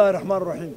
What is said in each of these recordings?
الله الرحمن الرحيم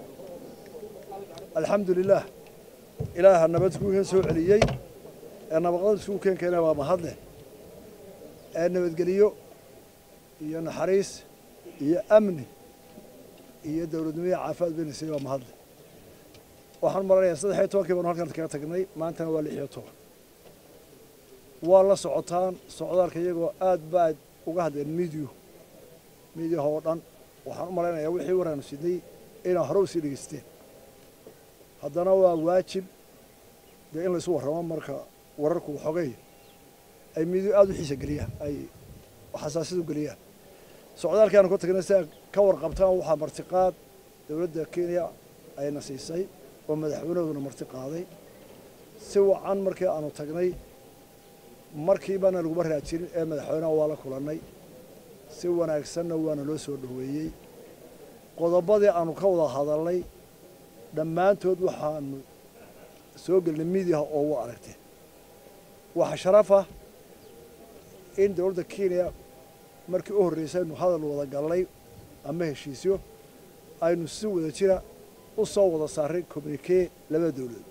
الحمد لله إله النبات كان سوء عليي النبات سوء كان ما هذا النبات قليو هي نحريس هي أمن هي دولة دمية عافات بين السنة ما هذا وحن مرة يصير حياتها كيف نهار كانت كاتقني ما أنت ولا حياتها والله صعطان صعدار كيجو آد بعد وقعد الميديو هودان waxaan u maleynayaa wixii waraan sidii inaan hore u sii dhigeysteen haddana waa waajib in la isu warramo marka wararku xogay ay midiyo aad u xiisa geliyaan ay xasaasiyad u geliyaan socdaalkaan ku tagnay si ka warqabtaan waxa martiqaad dawladda Kenya ay nasiisay oo madaxweynuhu martiqaaday si wacan markii aanu tagnay markii baan lagu baraajin ee madaxweynaha waa la kulanay si wanaagsanna waana loo soo dhaweeyay qodobadii aanu ka wada hadalnay dhammaantood waxaan soo galnay media oo u aragtay waxa sharaf ah in dawladda Kenya markii u horeysay inuu hadal wada galnay ama heshiisyo aynu si wada jira u soo wada saaray communique laba dawladood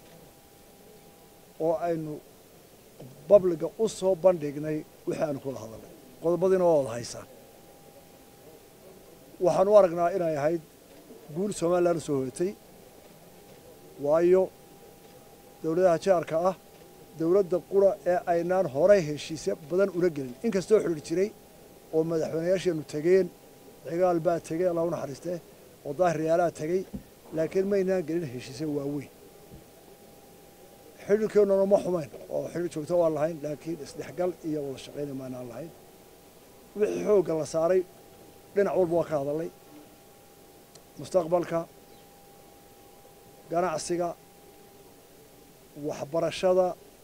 oo aynu public u soo bandhignay wixii aanu ku hadalnay qodobadiina waa wada haysaan waxaan u aragnaa inay ahayd guul Soomaaliland soo hoytay waayo dawladaha jaarka ah dawladda qura ee aynaan horay heshiisyo badan ula gelin inkastoo xiriir jiray oo madaxweynayaasheenu tageen cigaal baa tagay Allah u naxariistay oo daahriyaalaha tagay laakiin ma aynaan gelin heshiisyo waaweyn xiriirkeenu ma xumayn oo xiriir joogto waa lahayn laakiin isdhexgal iyo wada shaqayn ma aanan lahayn wixii xoogga la saaray dhinac walba waa ka hadalay mustaqbalka ganacsiga waxbarashada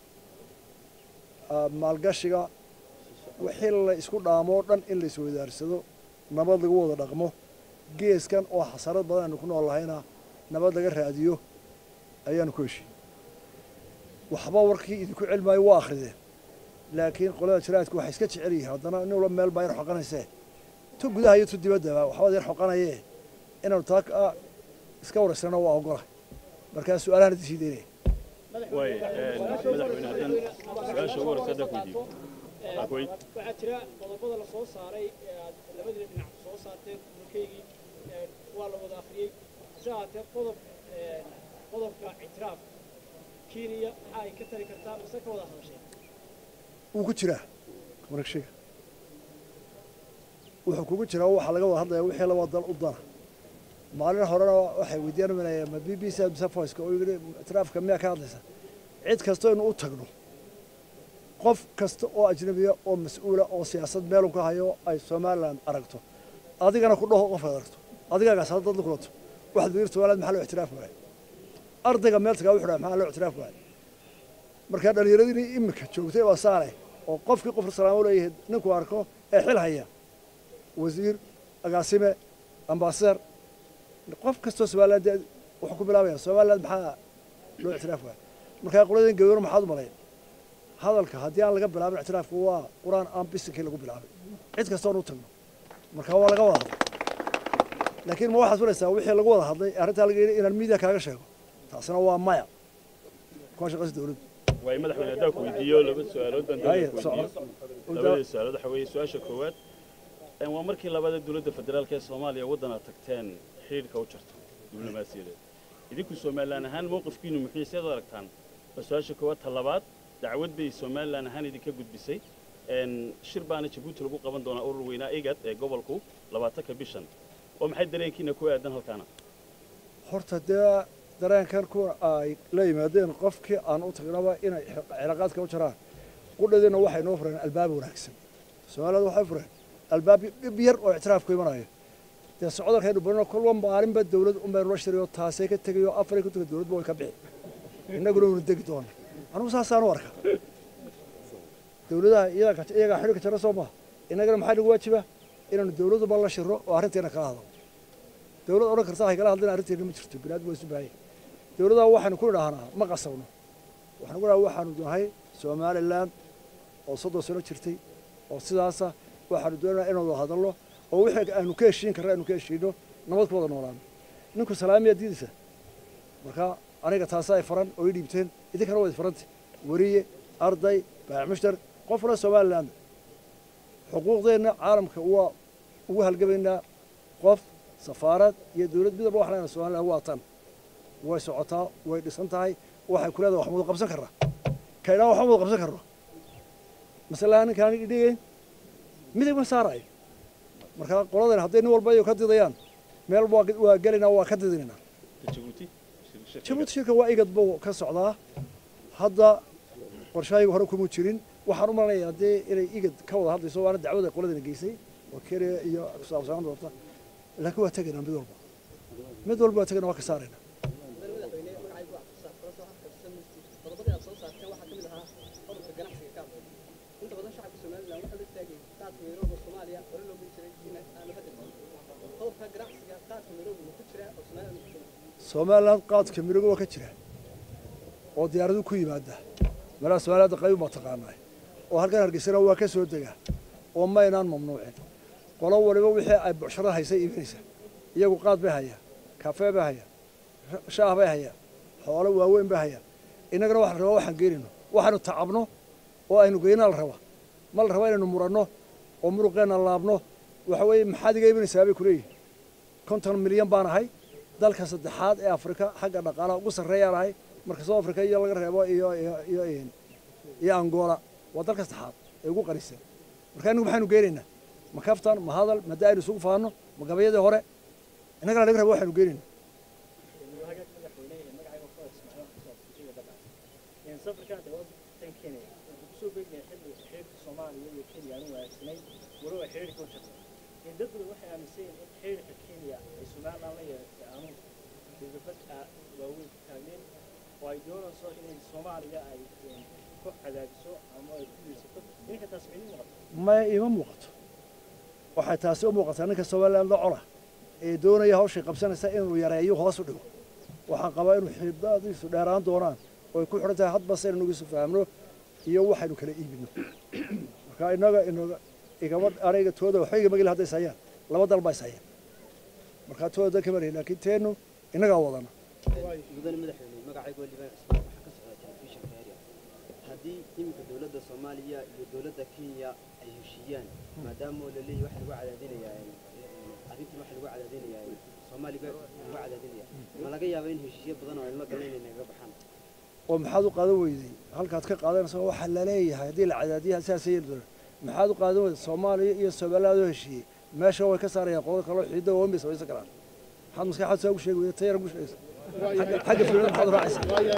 maalgashiga wixii la isku dhaamo dhan in la isoo wadaarsado nabad lagu wada dhaqmo geeskan oo xasarad badan ku noolahayna nabad laga raadiyo ayaan ku heshiiyay waxba warkii idinku cilmay waa akhrideen laakiin qolada jiraadku waxay iska jecel yihiin haddana in wala meel bayr xoqanaysay tu gudaha iyo tu dibadda waxba yar xoqanayee inuu taak iska wareysano waa ogola marka su'aalaha diiday way madaxweyne hadan su'aasha ugu horeysa ku diib aqoon waxa jira qodobada la soo saaray labada dhinac soo saartay mulkeegi waa la wada akhriyay saate qodobka itiraaf Kenya ay ka tari kartaa mise ka wada hadashay uu ku jira warashiga wuxuu kugu jira waxa laga wada hadlayaa wixii laba dal u dana maalin hore waxay weydiinayaan ma BBC ama Voice oo yiri itiraafka miyaa ka hadlaysa cid kasto inuu u tagno qof kasta oo ajnabi ah oo mas'uul ah oo siyaasad meel ka hayo ay Soomaaliland aragto adigana ku dhaho qof aragto adigaaga saad dad ku waxa diirto Soomaaliland maxaa loo itiraaf maray ardayga meel tagaa wuxuu maxaa loo itiraaf maray marka dhalinyaradii imika joogtay waa saaray oo qofkii qof salaamo leeyahay ninku arko ee xil haya wasiir agaasime ambassador qof kasto Soomaaliland wuxuu ku bilaabaya Soomaaliland maxaa loo itiraaf maray marka qoladeen gabar maxaad u malay hadalka haddii aan laga bilaabin itiraafku waa quraan aan bisikii lagu bilaabay cid kasta oo u tagno marka waa laga wada laakiin ma waxa suuraysa wixii lagu wada hadlay arinta laga yiri in media kaaga sheego taasina waa maya koox shaqada dawladda way madaxweyne hadaa ku weydiiyo laba su'aalood baan labada su'aalood waxa weeye su'aasha koowaad waa markii labada dawladda federaalka ee Soomaaliya wadana tagteen xiriirka u jirto diblomaasiyadeed idinku Soomaaliland ahaan mowqifkiinu muxuu seedo aragtaan su'aasha koowaad talabaad dacwad bay Soomaaliland ahaan idinka gudbisay shir baana Djibouti lagu qaban doona urur weynaa IGAD ee gobolku 20ka bishan oo maxay dareenkiina ku aadan halkaana horta dareenkan ku ay la yimaadeen qofkii aan u tagnaba inay cilaaqaadka u jiraan qudhadina waxay noo fureen albaab wanaagsan Soomaaliland waxay fureen albaab yar oo itiraaf ku imanayo socdaalkeenu barno kulwa maalinba dawlad u meel loo shiriyo taasay ka tagayo Afrika ku dawladba way ka bixi inaguna uu degi doona anu saasaan u arkaa dawladaha iyaga xiriirka jara Soomaa inagana maxay ugu waajiba inaanu dawladdu bal la shiro oo arrinteena kala hadlo dawlad oran kartaa ay kala hadlaan arrinteena ma jirto binaad way subaayay dawladaha waxaan ku dhahnaa ma qasawno waxaan ku dhahaa waxaanu doonahay Soomaaliland oo 30 sano jirtay oo sidaas waxaanu doonaynaa inuu hadallo oo wixii aanu ka heshiin karnaa inuu ka heshiino nabad ku wada noolaan ninku salaamiya diidaysa marka aniga taasa ay faran oo ay dhiibteen idinkana waa farantay wariye arday baac mushtar qofna Soomaaliland xuquuqdeena caalamka waa ugu halgabaynaa qof safaarad iyo dawlad midba waxna Soomaaliland waa tan way socotaa way dhisan tahay waxay ku leedahay wax muddo qabsan karraa kayna wax muddo qabsan karraa masalan kan dhigay midba saaray marka qoladan hadday nin walba ay ka didayaan meel waa galina waa ka didinaa Djibouti shirka waa igad boo ka socdaa hadda qorshaygu hore kuma jirin waxaan u maleynayaa hadee inay igad ka wada hadlayso waana dacwada qoladana geysay oo Kenya iyo Soomaaliya doorta laakiin waa tagayna mid walba waa tagayna waa ka saarayna Soomaaliland qaadka mirooga waa ka jira oo diyaaradu ku yimaada meelaha Soomaaliland qayb ma taqaanay oo halkan Hargeysa waa ka soo daga oo ma inaan mamnuucin qolo waliba wixii ay bushara haysay iibinaysa iyagu qaad bay haya kafee bay haya shaah bay haya xoolo waaweyn bay haya inagana wax rabo waxaan geerino waxaanu tacabno oo aynu geynaa la raba ma la rabo inaynu murano oo muruqeena laabno waxa weeye maxaad iga iibinaysaa bay kuleeyihiin 50 milyan baan ahay dalka saddexaad ee Afrika xagga dhaqaalaha ugu sareeya lahay marka South Africa iyo laga reebo iyo Angola waa dalka saddexaad ee ugu qarisan marka anigu maxaanu geeynaa ma kaftan ma hadal ma daayir isugu faano ma gabayada hore inaga laga reebo waxaanu geeynaa dadku waxay aaminsan in xiriirka Kenya ay Soomaaliland la yeeshaan dadka waaweyn taageer oo ay doonayso in Soomaaliya ay ku cadaadiso ama ay ku dhisato ninka tasmiin ma ima muuqato waxay taasi u muuqataa ninka Soomaaliland la cola ee doonaya hawsha qabsanaysa inuu yareeyo hoos u dhigo waxaan qabaa inuu xididadiisu dheeraan doonaan oo ay ku xiran tahay hadba saynu nagu fahamno iyo waxaynu kala iibino marka inaga igaba ariga tooda waxay magaalada hadda sayaan laba dal bay sayaan marka tooda ka maray laakiin teenu inaga wadana mudane madaxweyne magacaygu waa Liban Ismaan waxa ka socda telefishinka Area hadii imika dawladda Soomaaliya iyo dawladda Kenya ay heshiiyaan maadaama la leeyahay wax lagu cadaadinayaa arrintii wax lagu cadaadinayaa Soomaaliga lagu cadaadinayaa ma laga yaabaa in heshiiyo badan oo ilmo galeen inaga baxaan oo maxaad u qaadan weyday halkaad ka qaadanayso waxa la leeyahay hadii la cadaadiyo asaas yeeldo maxaad u qaadan weyday Soomaaliya iyo Soomaaliland oo heshiiyay meesha way ka saarayaan qolka kale xiido oo mis way sakaraan waxaad maskaxaad soo sheegay tayar ugu sheegay حاجة في المحاضرة عايزة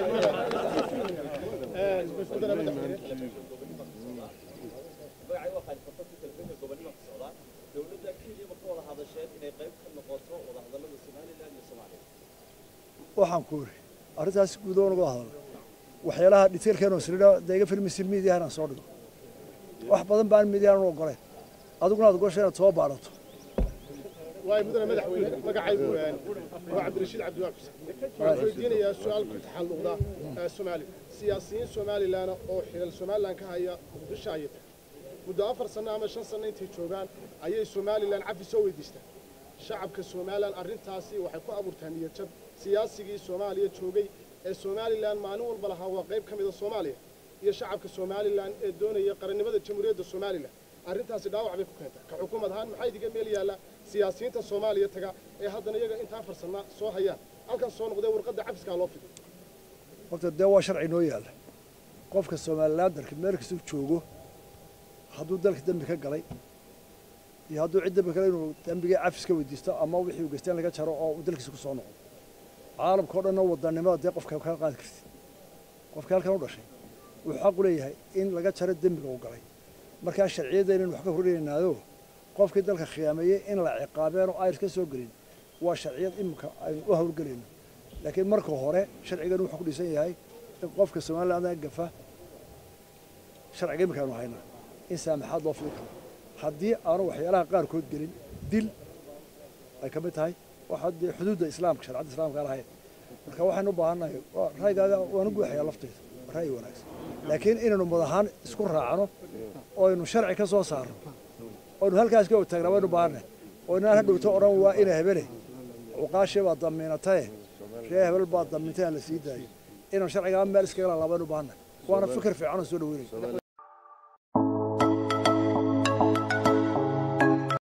waxaan ku iri arrintaas guud oo uga hadal waxyaalaha detailkan oo sirida deega filmisi media aan soo dhigo wax badan baan media aan u ogolay adiguna aad gooshay inaad soo baarato واي مدن مدحوينه magacaygu waa Cabdirashiid Cabdiwaab waxaan weydiinayaa su'aal ku taxalluqda Soomaaliya siyaasiyiin Soomaaliland oo xilal Soomaaliland ka haya Muqdisho ay muddo 4 sano ama 5 sano intay joogaan ayay Soomaaliland cafi soo weydiistaan shacabka Soomaaliland arrintaasi waxay ku abuurtaa niyad jab siyaasigii Soomaaliya joogay ee Soomaaliland maalin walba lahaa waa qayb kamid ah Soomaaliya iyo shacabka Soomaaliland ee doonaya qarannimada jamhuuriyadda Soomaaliland arrintaasi dhaawac bay ku keentay ka xukuumad ahaan maxay diga meel yaala siyaasiyiinta Soomaaliya taga ee haddana iyaga inta farsama soo hayaan halkan soo noqday warqadda cafiska loo fiday horta dee waa sharci noo yaala qofka Soomaaliland dalka meel kasta joogo hadduu dalka dambi ka galay iyo hadduu cid dambi kale inuu dambiga cafiska weydiisto ama wixii uu geysteen laga jaro oo dalkiisa ku soo noqdo caalamka oo dhan wadanimada dee qofka ka qaadi kartid qofka halkan u dhashay wuxuu xaq u leeyahay in laga jaro dambiga uu galay markaa sharciyadeena wax ka horreeynaado qofkii dalka khiyaameeyay in la ciqaabeen oo ayr ka soo galin waa sharciyad imka ay u hawlgaleen laakiin marka hore sharcigan wuxuu ku dhisan yahay in qofka Soomaaliland gafa sharciga imka aanu hayna in saamaxad loo fiiro haddii aanu waxyaalaha qaar kood gelin dil ay ka mid tahay waxa xuduudda islaamka sharciyada islaamka lahayd marka waxaan u baahanahay raygaaga waan ugu waxyaa lafteeda ray wanaagsan laakiin inaanu madahan isku raacno oo aynu sharci ka soo saarno oo halkaas ka taagnaano baarne oo inaan hadhowto oran waa ina hebele cuqaashii baa damiinatae ree hebel baa damintaha la sii daayay inaan sharcigaa meel iskaga lalaabaan u baahana waana fikir fiican oo soo dhaweynaya